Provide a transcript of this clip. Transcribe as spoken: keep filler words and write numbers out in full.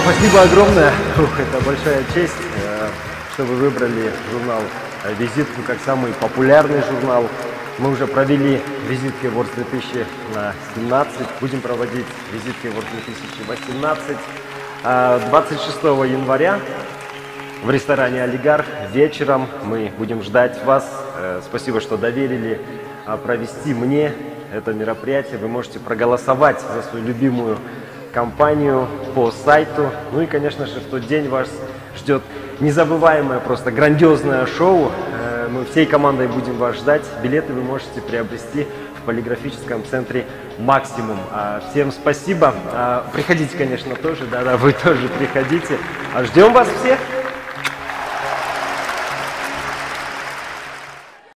Спасибо огромное. Ух, это большая честь, что вы выбрали журнал «Визитку» как самый популярный журнал. Мы уже провели визитки Awards две тысячи семнадцать, будем проводить визитки Awards две тысячи восемнадцать. двадцать шестого января в ресторане «Олигарх» вечером мы будем ждать вас. Спасибо, что доверили провести мне это мероприятие. Вы можете проголосовать за свою любимую компанию по сайту. Ну и, конечно же, в тот день вас ждет незабываемое, просто грандиозное шоу. Мы всей командой будем вас ждать. Билеты вы можете приобрести в полиграфическом центре «Максимум». Всем спасибо. Приходите, конечно, тоже. Да-да, вы тоже приходите. Ждем вас всех.